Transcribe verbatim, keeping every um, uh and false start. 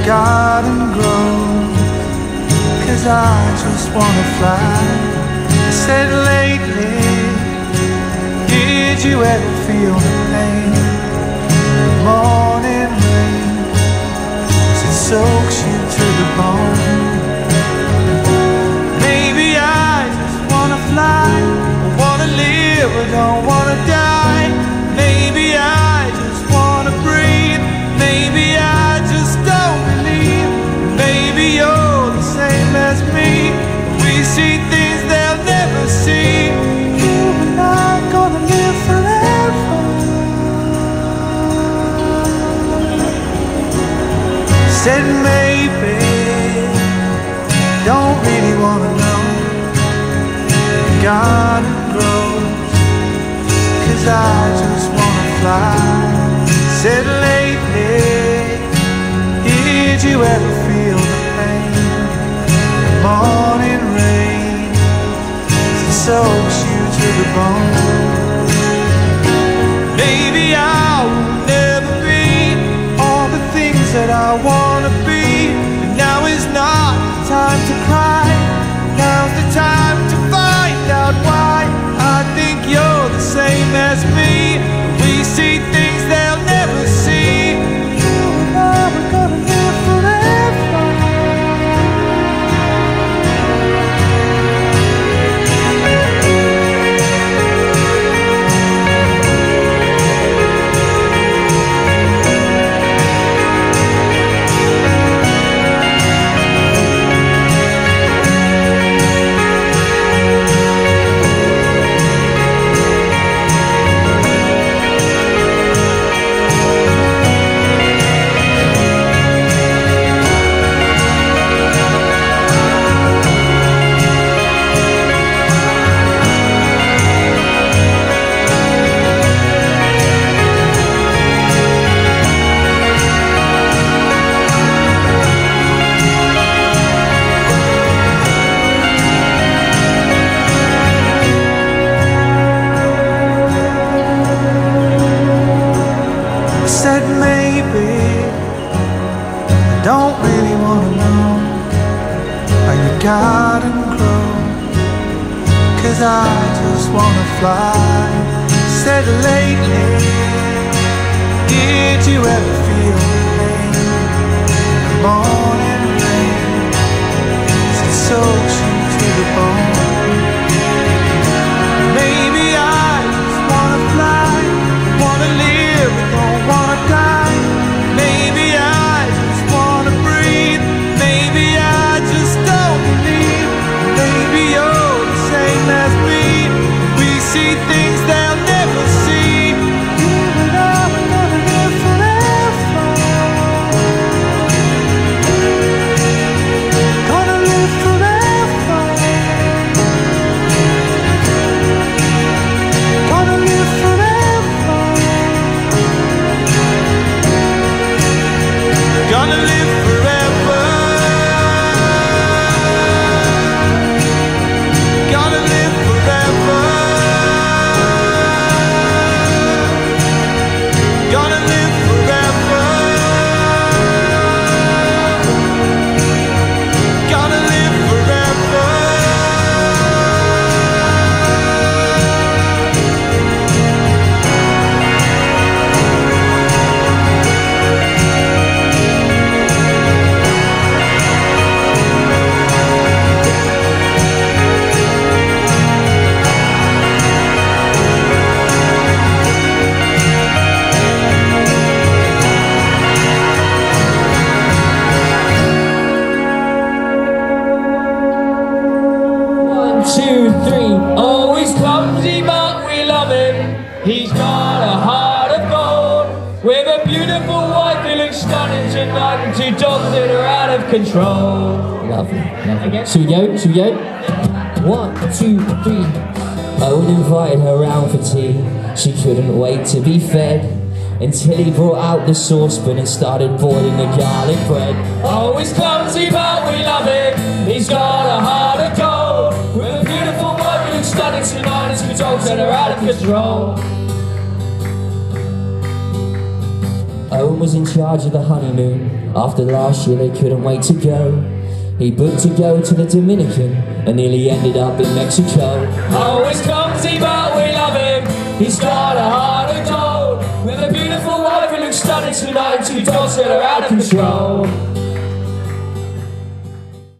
garden grows, 'cause I just wanna fly. I said lately, did you ever feel the pain? The morning rain, it soaks you to the bone. Maybe I just wanna fly, I wanna live, I don't wanna die. Maybe I just wanna breathe, maybe I just don't believe. Maybe you're the same as me, we see things they'll never see. You and I gonna live forever. Said maybe, don't really wanna know. The garden grows, 'cause I just wanna fly. Said lately, did you ever feel the pain? The morning rain, it soaks you to the bone. Maybe I will never be all the things that I wanna be. But now is not the time to cry, now's the time to find out why. I think you're the same as me, we see things they'll never see. You and I, we're gonna live forever. Said maybe, I don't really wanna know how your garden grows, 'cause I just wanna fly. Said lately, did you ever feel the pain? The morning rain, it soaks you to the bone. Maybe I just wanna fly, wanna live, don't wanna die. Maybe I just wanna breathe, maybe I just don't believe. Maybe you're the same as me, we see things they'll never see. You and I, we're gonna live forever. Gonna live forever. Gonna live forever. Gonna live forever. Gonna live forever. Gonna live forever. Gonna live forever. One, two, three. Always clumsy, but we love him. He's got a heart of gold, with a beautiful wife who looks stunning tonight, and two dogs that are out of control. Lovely, lovely. Should we go? Should we go? One, two, three. Owen invited her round for tea. She couldn't wait to be fed, until he brought out the saucepan and started boiling the garlic bread. Always clumsy, but we love him. He's got a heart of gold, with a beautiful wife who looks stunning tonight, and two dogs that are out of control. Owen was in charge of the honeymoon. After last year they couldn't wait to go. He booked to go to the Dominican and nearly ended up in Mexico. Always clumsy but we love him. He's got a heart of gold, with a beautiful wife who looks stunning tonight, and two dogs that are out of control.